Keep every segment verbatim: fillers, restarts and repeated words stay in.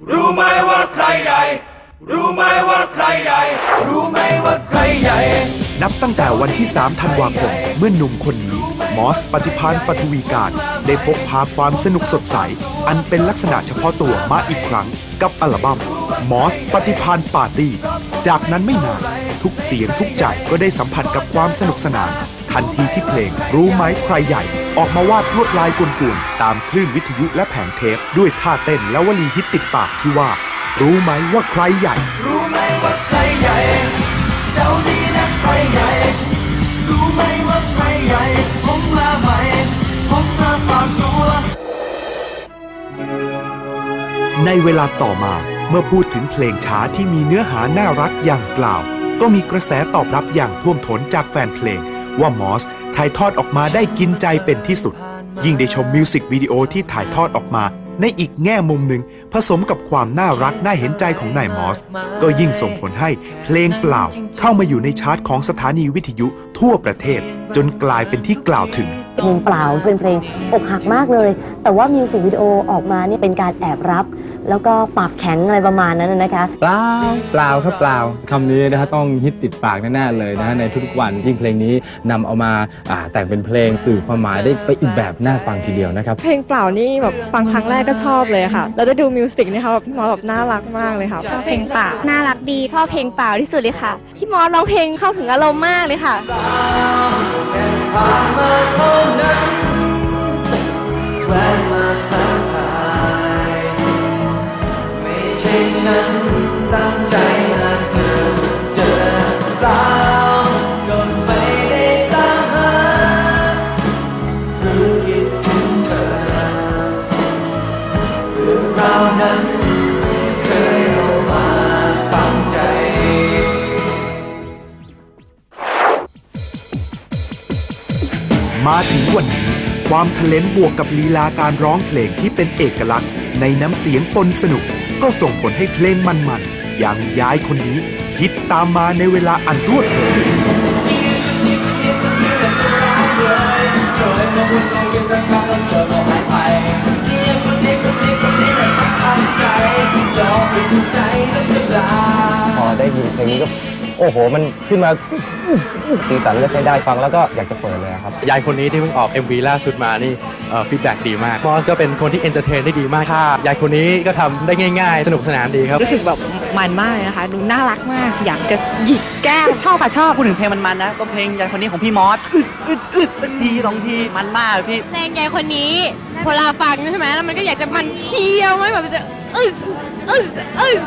รู้ไหมว่าใครใหญ่รู้ไหมว่าใครใหญ่รู้ไหมว่าใครใหญ่นับตั้งแต่วันที่สามธันวาคมเมื่อหนุ่มคนนี้มอสปฏิภาณปฐวีการได้พกพาความสนุกสดใสอันเป็นลักษณะเฉพาะตัวมาอีกครั้งกับอัลบั้มมอสปฏิภาณปาร์ตี้จากนั้นไม่นานทุกเสียงทุกใจก็ได้สัมผัสกับความสนุกสนานทันทีที่เพลงรู้ไหมใครใหญ่ออกมาวาดลวดลายกวนๆตามคลื่นวิทยุและแผงเทปด้วยท่าเต้นและวลีฮิตติดปากที่ว่ารู้ไหมว่าใครใหญ่รู้ไหมว่าใครใหญ่เจ้าดีนะใครใหญ่รู้ไหมว่าใครใหญ่ผมมาใหม่ผมมาฝากตัวในเวลาต่อมาเมื่อพูดถึงเพลงช้าที่มีเนื้อหาน่ารักอย่างกล่าวก็มีกระแสตอบรับอย่างท่วมท้นจากแฟนเพลงว่ามอสถ่ายทอดออกมาได้กินใจเป็นที่สุดยิ่งได้ชมมิวสิกวิดีโอที่ถ่ายทอดออกมาในอีกแง่มุมหนึ่งผสมกับความน่ารักน่าเห็นใจของนายมอสก็ยิ่งส่งผลให้เพลงเปล่าเข้ามาอยู่ในชาร์ตของสถานีวิทยุทั่วประเทศจนกลายเป็นที่กล่าวถึงเพลงเปล่าเป็นเพลงอกหักมากเลยแต่ว่ามิวสิกวิดีโอออกมานี่เป็นการแอบรับแล้วก็ปากแข็งอะไรประมาณนั้นนะคะเปล่าเปล่าครับเปล่าคำนี้นะฮะต้องฮิตติดปากแน่ๆเลยนะในทุกๆวันที่เพลงนี้นำเอามาแต่งเป็นเพลงสื่อความหมายได้ไปอีกแบบน่าฟังทีเดียวนะครับเพลงเปล่านี่แบบฟังครั้งแรกก็ชอบเลยค่ะแล้วได้ดูมิวสิกนี่ค่ะพี่มอสแบบน่ารักมากเลยค่ะชอบเพลงเปล่าน่ารักดีชอบเพลงเปล่าที่สุดเลยค่ะพี่มอสร้องเพลงเข้าถึงอารมณ์มากเลยค่ะฉันตั้งใจมาเกิดเจอเปล่าก็ไม่ได้ตามหาคือคิดถึงเธอเรื่องราวนั้นเคยเอามาฝังใจมาถึงวันนี้ความทะเลนบวกกับลีลาการร้องเพลงที่เป็นเอกลักษณ์ในน้ำเสียงปนสนุกก็ส่งผลให้เพลงมันๆอย่างย้ายคนนี้ฮิตตามมาในเวลาอันรวดเร็วพอได้ยินเพลงนี้ก็โอ้โหมันขึ้นมาสีสันก็ใช้ได้ฟังแล้วก็อยากจะเปิดเลยครับยายคนนี้ที่เพิ่งออก เอ็ม วี ล่าสุดมานี่ฟีดแบ็กดีมากมอสก็เป็นคนที่เอนเตอร์เทนได้ดีมากค่ะยายคนนี้ก็ทำได้ง่ายๆสนุกสนานดีครับรู้สึกแบบมันมากนะคะดูน่ารักมากอยากจะหยิกแก้มชอบค่ะชอบพูดถึงเพลงมันๆนะก็เพลงยายคนนี้ของพี่มอสอึดอึดอึดสักทีสองทีมันมากพี่เพลงยายคนนี้เวลาฟังใช่ไหมแล้วมันก็อยากจะมันเคี้ยวไม่แบบจะอึดอึดอึด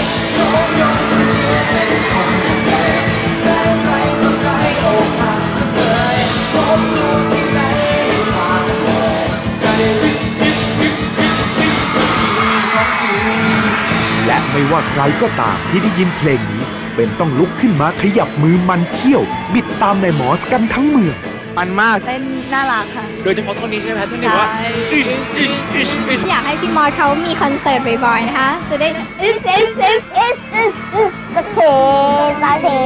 และไม่ว่าใครก็ตามที่ได้ยินเพลงนี้เป็นต้องลุกขึ้นมาขยับมือมันเที่ยวบิดตามนายมอสกันทั้งเมืองมันมากเต้นน่ารักค่ะโดยเฉพาะคนนี้ใช่ไหมท่านนี่ว่าอยากให้พี่มอสเขามีคอนเสิร์ตบ่อยๆนะคะจะได้อิสอิสอิสอิสอิสอิสสักทีสักที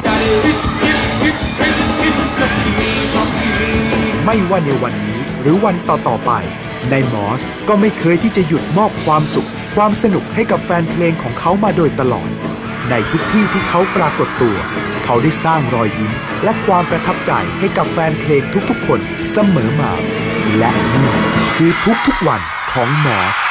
ไม่ว่าในวันนี้หรือวันต่อๆไปนายมอสก็ไม่เคยที่จะหยุดมอบความสุขความสนุกให้กับแฟนเพลงของเขามาโดยตลอดในทุกที่ที่เขาปรากฏตัวเขาได้สร้างรอยยิ้มและความประทับใจให้กับแฟนเพลงทุกๆคนเสมอมาและนี่คือทุกๆวันของมอส